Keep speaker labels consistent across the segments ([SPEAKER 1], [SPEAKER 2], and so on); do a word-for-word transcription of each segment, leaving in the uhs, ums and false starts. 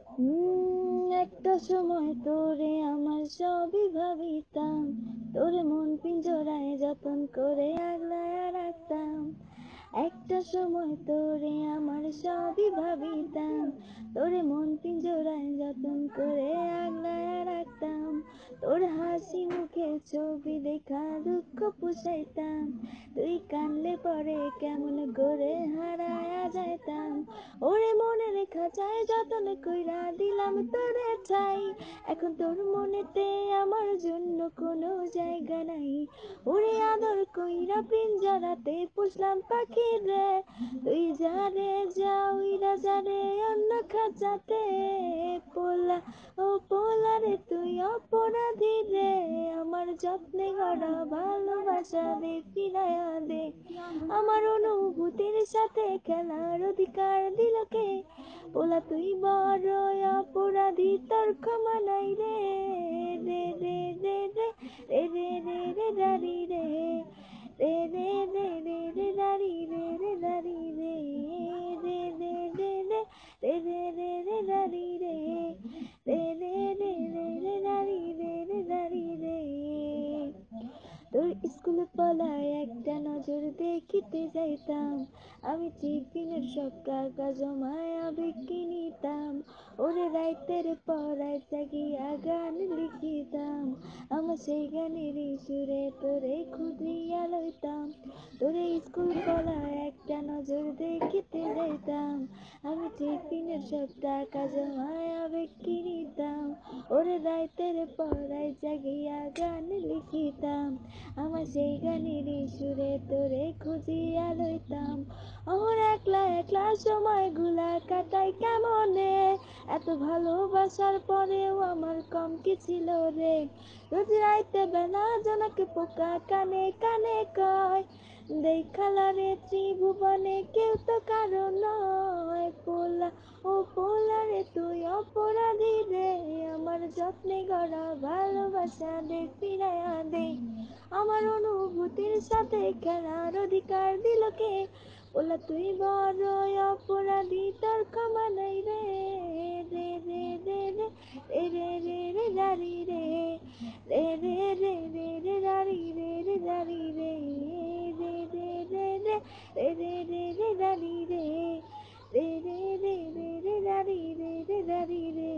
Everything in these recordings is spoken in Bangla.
[SPEAKER 1] উম, একটা সময় তোরে আমার সবই ভাবিতাম, তোরে মন পিঞ্জরায় যতন করে আগলায়া রাখতাম। একটা সময় তোরে আমার সবই ভাবিতাম, তোরে মন পিঞ্জরায় যতন করে আগলায়া রাখতাম। তোর হাসি মুখের ছবি দেখা দুঃখ পুষাইতাম, তুই কানলে পরে কেমন করে হারায়া যাইতাম। ওরে মনে রেখা যায় যতন কইরা দিলাম তোরে ঠাই, এখন তোর মনেতে আমার জন্য কোনো জায়গা নাই। ওরে আদর কইরা পিঞ্জরাতে পুষলাম পাখি রে, তুই যারে যা উইরা যারে অন্য খাঁচাতে। পোলা ও পোলা রে তুই অপরাধী রে, আমার যত্নে গড়া ভালোবাসা দে ফিরায়া দে। আমার অনুভূতির সাথে খেলার অধিকার দিল কে? পোলা তুই বড় অপরাধী, তোর ক্ষমা নাই রে। রে রে রে রে রে রে রে রে দারি রে রে রে রে রে রে দারি রে রে দারি রে রে রে রে রে রে রে রে রে দারি রে রে রে রে রে রে দারি রে রে দারি রে। তোর স্কুলে পলায় একটা নজর দেখিতে যাইতাম, আমি টিফিনের সব টাকা জমায়া বিক্রি নিতাম। ওরে রাইতের পড়ায় জাগিয়া গান লিখিতাম, আমার সেই গানের সুরে তোরে খুঁজিয়া লইতাম। তোরে স্কুল পলায় একটা নজর দেখিতে যাইতাম, আমি টিফিনের সব টাকা জমায়া বিক্রি নিতাম। ওরে রাইতের পড়ায় জাগিয়া গান লিখিতাম, আমার সেই গানের সুরে তোরে খুঁজিয়া লইতাম। ওর একলা একলা সময় গুলা কাটাই কেমনে, এত ভালোবাসার পরেও আমার কম কি ছিল রে। রোজ রাইতে বেলা জনকে পোকা কানে কানে কয়, দেখালা রে ত্রিভুবনে কেউ তো কারো নয়। পোলা ও পোলা রে তুই অপরাধী রে, আমার যত্নে গড়া ভালোবাসা দে ফিরায়া দে। আমার অনুভূতির সাথে খেলার অধিকার দিল কে? পোলা তুই বড় অপরাধী, তোর ক্ষমা নাই রে। রে রে রে রে রে রে রে রে দারি রে রে রে রে রে রে দারি রে রে দারি রে রে রে রে রে রে রে রে রে দারি রে রে রে রে রে রে দারি রে রে দারি রে।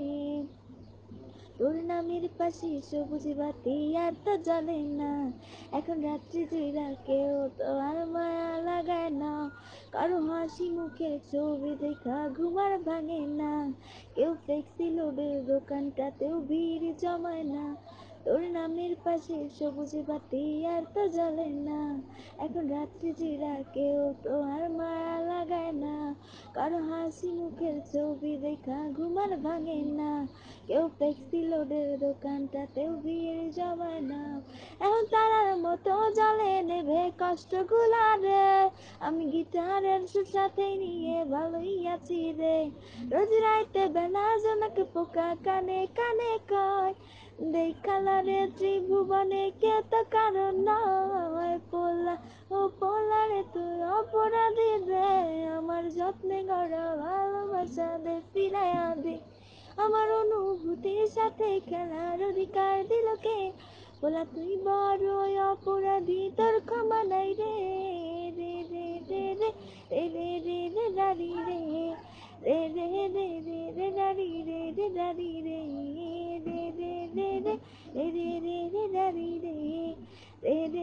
[SPEAKER 1] তোর নামের পাশে সবুজ বাতি আর তো জ্বলে না, এখন রাত্রি জুইরা কেউ তো আর মায়া লাগায় না। কারো হাসি মুখের ছবি দেখা ঘুমার ভাঙে না, কেউ ফ্লেক্সি লোডের দোকানটাতেও ভিড় জমায় না। তোর নামের পাশে সবুজ বাতি আর তো জ্বলে না, এখন রাত্রি জুইরা কেউ তো আর মায়া লাগায় না। কারো হাসি মুখের ছবি দেখা ঘুমার ভাঙে না, কেউ ফ্লেক্সি লোডের দোকানটাতেও ভিড় জমায় না। এখন তারার মতো জ্বলে নেবে কষ্টগুলা রে, আমি গিটারের সুর সাথে নিয়ে ভালোই আছি রে। রোজ রাইতে বেলা জনকে পোকা কানে কানে কয়, দেখালা রে ত্রিভুবনে কে তো কারণ নয়। পোলা ও পোলা রে তুই অপরাধী রে, আমার যত্নে গড়া ভালোবাসা দে ফিরাইয়া দে। আমার অনুভূতির সাথে খেলার অধিকার দিল কে? পোলা তুই বড় অপরাধী, তোর ক্ষমা নাই রে। রে রে রে রে রে রে রে রে দারি রে রে রে রে রে রে দারি রে রে দারি রে রে রে রে রে রে রে রে রে দারি রে রে রে